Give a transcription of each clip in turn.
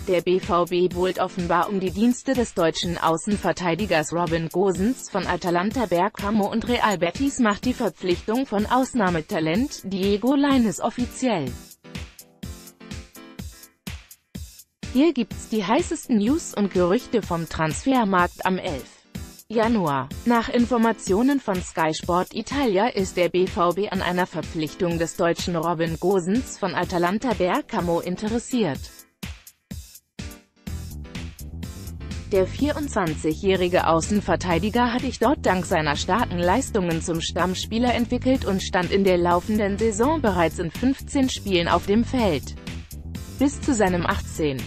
Der BVB buhlt offenbar um die Dienste des deutschen Außenverteidigers Robin Gosens von Atalanta Bergamo, und Real Betis macht die Verpflichtung von Ausnahmetalent Diego Lainez offiziell. Hier gibt's die heißesten News und Gerüchte vom Transfermarkt am 11. Januar. Nach Informationen von Sky Sport Italia ist der BVB an einer Verpflichtung des deutschen Robin Gosens von Atalanta Bergamo interessiert. Der 24-jährige Außenverteidiger hat sich dort dank seiner starken Leistungen zum Stammspieler entwickelt und stand in der laufenden Saison bereits in 15 Spielen auf dem Feld. Bis zu seinem 18.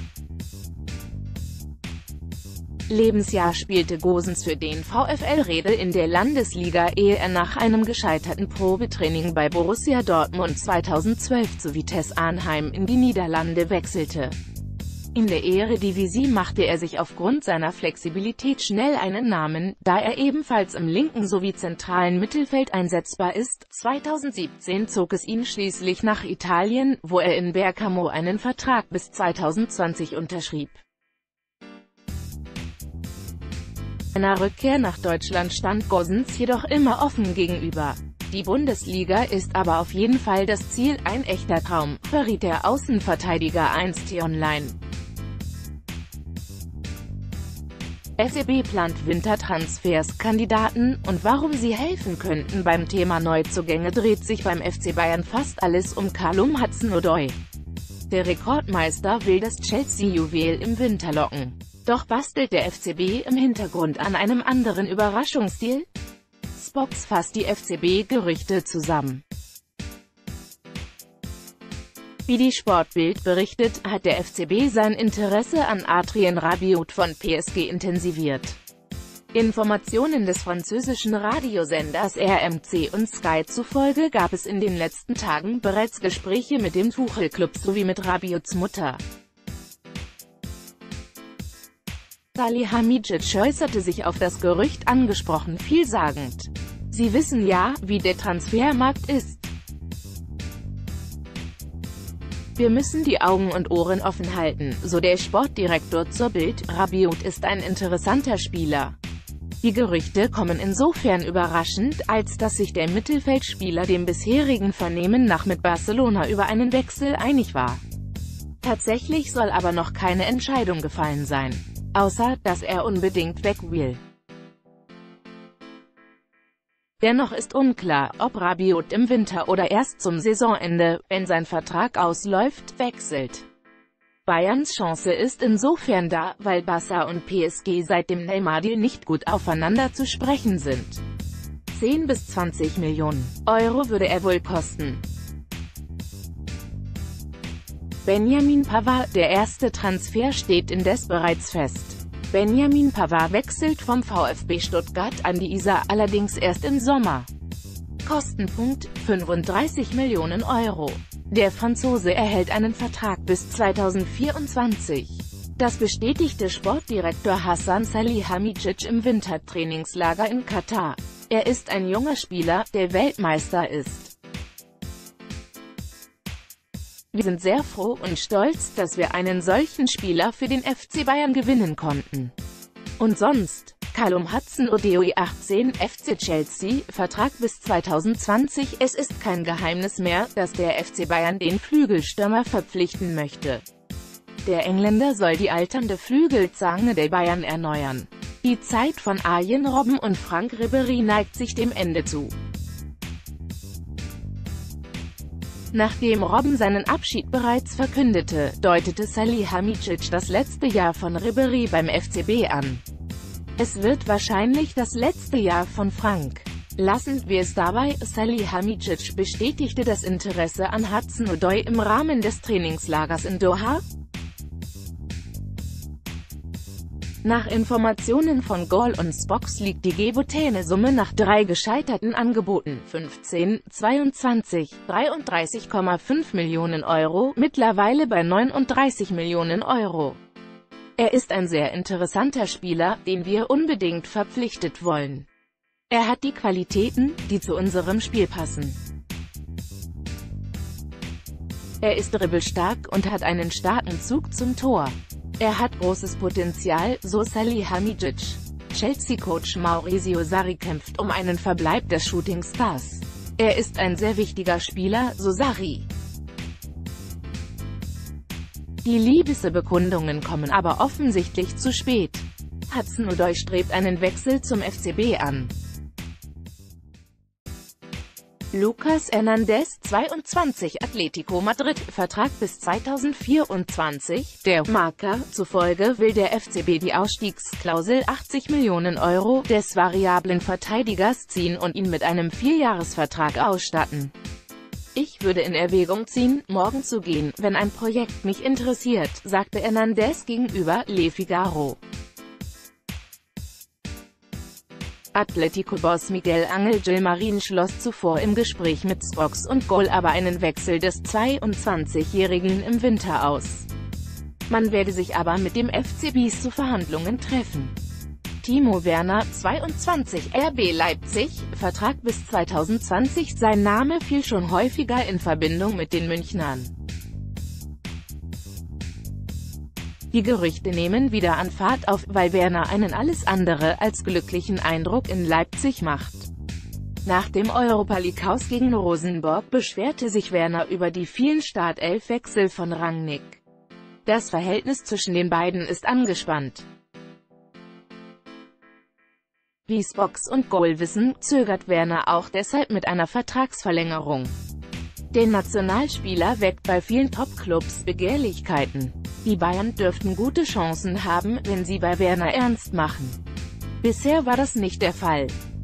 Lebensjahr spielte Gosens für den VfL Rede in der Landesliga, ehe er nach einem gescheiterten Probetraining bei Borussia Dortmund 2012 zu Vitesse Arnhem in die Niederlande wechselte. In der Eredivisie machte er sich aufgrund seiner Flexibilität schnell einen Namen, da er ebenfalls im linken sowie zentralen Mittelfeld einsetzbar ist. 2017 zog es ihn schließlich nach Italien, wo er in Bergamo einen Vertrag bis 2020 unterschrieb. Einer Rückkehr nach Deutschland stand Gosens jedoch immer offen gegenüber. Die Bundesliga ist aber auf jeden Fall das Ziel, ein echter Traum, verriet der Außenverteidiger einst T-Online. FCB plant Wintertransfers. Kandidaten und warum sie helfen könnten. Beim Thema Neuzugänge dreht sich beim FC Bayern fast alles um Callum Hudson-Odoi. Der Rekordmeister will das Chelsea-Juwel im Winter locken. Doch bastelt der FCB im Hintergrund an einem anderen Überraschungsdeal? Spox fasst die FCB-Gerüchte zusammen. Wie die Sportbild berichtet, hat der FCB sein Interesse an Adrien Rabiot von PSG intensiviert. Informationen des französischen Radiosenders RMC und Sky zufolge gab es in den letzten Tagen bereits Gespräche mit dem Tuchel-Club sowie mit Rabiots Mutter. Salihamidzic äußerte sich auf das Gerücht angesprochen vielsagend. Sie wissen ja, wie der Transfermarkt ist. Wir müssen die Augen und Ohren offen halten, so der Sportdirektor zur Bild. Rabiot ist ein interessanter Spieler. Die Gerüchte kommen insofern überraschend, als dass sich der Mittelfeldspieler dem bisherigen Vernehmen nach mit Barcelona über einen Wechsel einig war. Tatsächlich soll aber noch keine Entscheidung gefallen sein, außer dass er unbedingt weg will. Dennoch ist unklar, ob Rabiot im Winter oder erst zum Saisonende, wenn sein Vertrag ausläuft, wechselt. Bayerns Chance ist insofern da, weil Barca und PSG seit dem Neymar-Deal nicht gut aufeinander zu sprechen sind. 10 bis 20 Millionen Euro würde er wohl kosten. Benjamin Pavard, der erste Transfer steht indes bereits fest. Benjamin Pavard wechselt vom VfB Stuttgart an die Isar, allerdings erst im Sommer. Kostenpunkt: 35 Millionen Euro. Der Franzose erhält einen Vertrag bis 2024. Das bestätigte Sportdirektor Hassan Salihamidzic im Wintertrainingslager in Katar. Er ist ein junger Spieler, der Weltmeister ist. Wir sind sehr froh und stolz, dass wir einen solchen Spieler für den FC Bayern gewinnen konnten. Und sonst? Callum Hudson-Odoi 18, FC Chelsea, Vertrag bis 2020. Es ist kein Geheimnis mehr, dass der FC Bayern den Flügelstürmer verpflichten möchte. Der Engländer soll die alternde Flügelzange der Bayern erneuern. Die Zeit von Arjen Robben und Franck Ribéry neigt sich dem Ende zu. Nachdem Robben seinen Abschied bereits verkündete, deutete Salihamidzic das letzte Jahr von Ribéry beim FCB an. Es wird wahrscheinlich das letzte Jahr von Franck. Lassen wir es dabei. Salihamidzic bestätigte das Interesse an Hudson-Odoi im Rahmen des Trainingslagers in Doha. Nach Informationen von Goal und Spox liegt die gebotene Summe nach 3 gescheiterten Angeboten 15, 22, 33,5 Millionen Euro mittlerweile bei 39 Millionen Euro. Er ist ein sehr interessanter Spieler, den wir unbedingt verpflichtet wollen. Er hat die Qualitäten, die zu unserem Spiel passen. Er ist dribbelstark und hat einen starken Zug zum Tor. Er hat großes Potenzial, so Salihamidzic. Chelsea-Coach Maurizio Sarri kämpft um einen Verbleib des Shooting Stars. Er ist ein sehr wichtiger Spieler, so Sarri. Die Liebesbekundungen kommen aber offensichtlich zu spät. Hudson-Odoi strebt einen Wechsel zum FCB an. Lucas Hernandez, 22, Atletico Madrid, Vertrag bis 2024. Der Marca zufolge will der FCB die Ausstiegsklausel 80 Millionen Euro des variablen Verteidigers ziehen und ihn mit einem 4-Jahres-Vertrag ausstatten. Ich würde in Erwägung ziehen, morgen zu gehen, wenn ein Projekt mich interessiert, sagte Hernandez gegenüber Le Figaro. Atletico-Boss Miguel Ángel Gilmarín schloss zuvor im Gespräch mit Spox und Goal aber einen Wechsel des 22-Jährigen im Winter aus. Man werde sich aber mit dem FCB zu Verhandlungen treffen. Timo Werner, 22, RB Leipzig, Vertrag bis 2020. Sein Name fiel schon häufiger in Verbindung mit den Münchnern. Die Gerüchte nehmen wieder an Fahrt auf, weil Werner einen alles andere als glücklichen Eindruck in Leipzig macht. Nach dem Europa-League-Aus gegen Rosenborg beschwerte sich Werner über die vielen Startelfwechsel von Rangnick. Das Verhältnis zwischen den beiden ist angespannt. Wie Spox und Goal wissen, zögert Werner auch deshalb mit einer Vertragsverlängerung. Der Nationalspieler weckt bei vielen Top-Clubs Begehrlichkeiten. Die Bayern dürften gute Chancen haben, wenn sie bei Werner ernst machen. Bisher war das nicht der Fall.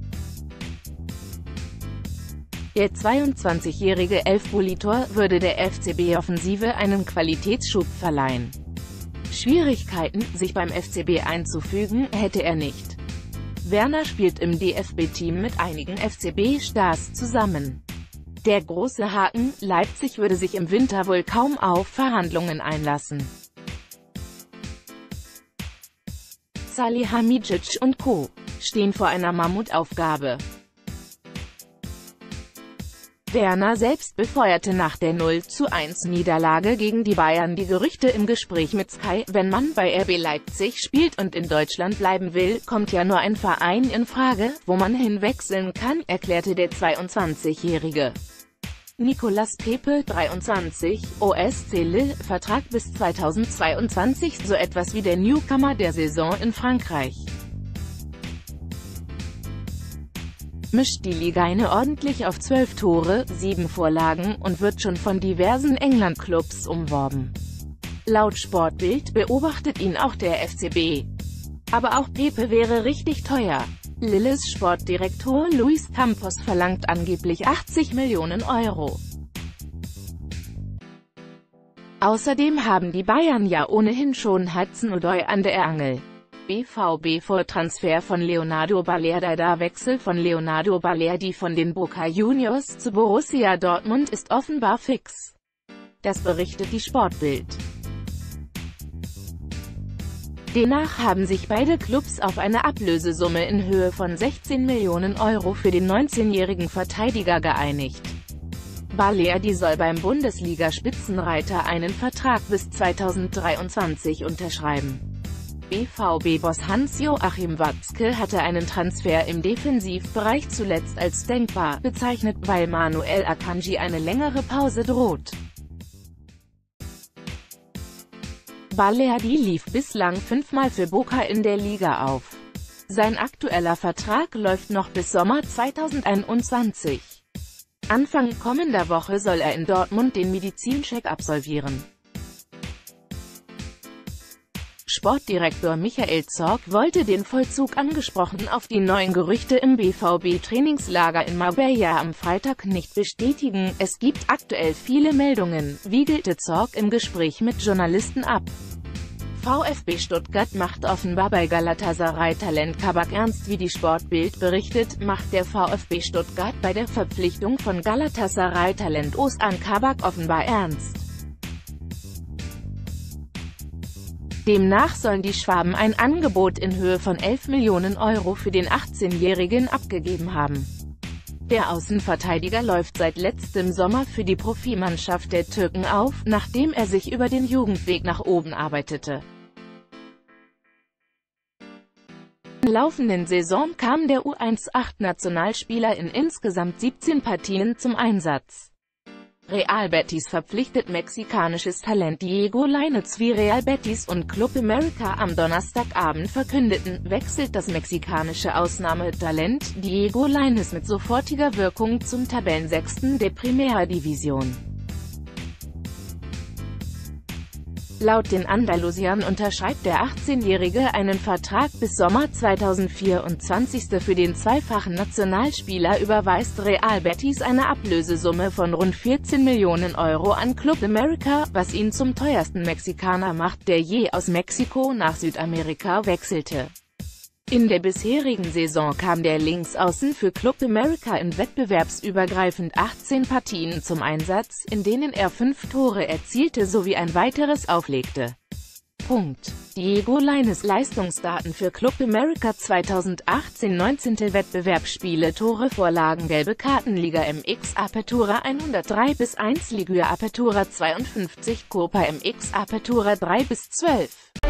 Der 22-jährige Elfbulitor würde der FCB-Offensive einen Qualitätsschub verleihen. Schwierigkeiten, sich beim FCB einzufügen, hätte er nicht. Werner spielt im DFB-Team mit einigen FCB-Stars zusammen. Der große Haken: Leipzig würde sich im Winter wohl kaum auf Verhandlungen einlassen. Salihamidzic und Co. stehen vor einer Mammutaufgabe. Werner selbst befeuerte nach der 0:1-Niederlage gegen die Bayern die Gerüchte im Gespräch mit Sky: Wenn man bei RB Leipzig spielt und in Deutschland bleiben will, kommt ja nur ein Verein in Frage, wo man hinwechseln kann, erklärte der 22-Jährige. Nicolas Pepe, 23, OSC Lille, Vertrag bis 2022, so etwas wie der Newcomer der Saison in Frankreich. Mischt die Ligaine ordentlich auf 12 Tore, 7 Vorlagen und wird schon von diversen England-Clubs umworben. Laut Sportbild beobachtet ihn auch der FCB. Aber auch Pepe wäre richtig teuer. Lilles Sportdirektor Luis Campos verlangt angeblich 80 Millionen Euro. Außerdem haben die Bayern ja ohnehin schon Hudson-Odoi an der Angel. BVB vor Transfer von Leonardo Balerdi. Der Wechsel von Leonardo Balerdi von den Boca Juniors zu Borussia Dortmund ist offenbar fix. Das berichtet die Sportbild. Demnach haben sich beide Clubs auf eine Ablösesumme in Höhe von 16 Millionen Euro für den 19-jährigen Verteidiger geeinigt. Balerdi soll beim Bundesliga-Spitzenreiter einen Vertrag bis 2023 unterschreiben. BVB-Boss Hans-Joachim Watzke hatte einen Transfer im Defensivbereich zuletzt als denkbar bezeichnet, weil Manuel Akanji eine längere Pause droht. Balerdi lief bislang 5-mal für Boca in der Liga auf. Sein aktueller Vertrag läuft noch bis Sommer 2021. Anfang kommender Woche soll er in Dortmund den Medizincheck absolvieren. Sportdirektor Michael Zorc wollte den Vollzug angesprochen auf die neuen Gerüchte im BVB-Trainingslager in Marbella am Freitag nicht bestätigen. Es gibt aktuell viele Meldungen, wiegelte Zorc im Gespräch mit Journalisten ab. VfB Stuttgart macht offenbar bei Galatasaray-Talent Kabak ernst. Wie die Sportbild berichtet, macht der VfB Stuttgart bei der Verpflichtung von Galatasaray-Talent Ozan Kabak offenbar ernst. Demnach sollen die Schwaben ein Angebot in Höhe von 11 Millionen Euro für den 18-Jährigen abgegeben haben. Der Außenverteidiger läuft seit letztem Sommer für die Profimannschaft der Türken auf, nachdem er sich über den Jugendweg nach oben arbeitete. laufenden Saison kam der U18-Nationalspieler in insgesamt 17 Partien zum Einsatz. Real Betis verpflichtet mexikanisches Talent Diego Lainez. Wie Real Betis und Club América am Donnerstagabend verkündeten, wechselt das mexikanische Ausnahmetalent Diego Lainez mit sofortiger Wirkung zum Tabellensechsten der Primera División. Laut den Andalusiern unterschreibt der 18-Jährige einen Vertrag bis Sommer 2024. Für den zweifachen Nationalspieler überweist Real Betis eine Ablösesumme von rund 14 Millionen Euro an Club América, was ihn zum teuersten Mexikaner macht, der je aus Mexiko nach Südamerika wechselte. In der bisherigen Saison kam der Linksaußen für Club América in wettbewerbsübergreifend 18 Partien zum Einsatz, in denen er 5 Tore erzielte sowie ein weiteres auflegte. Diego Lainez Leistungsdaten für Club América 2018: 19. Wettbewerbsspiele, Tore, Vorlagen, gelbe Karten, Liga MX Apertura 103-1, Liga Apertura 52, Copa MX Apertura 3-12.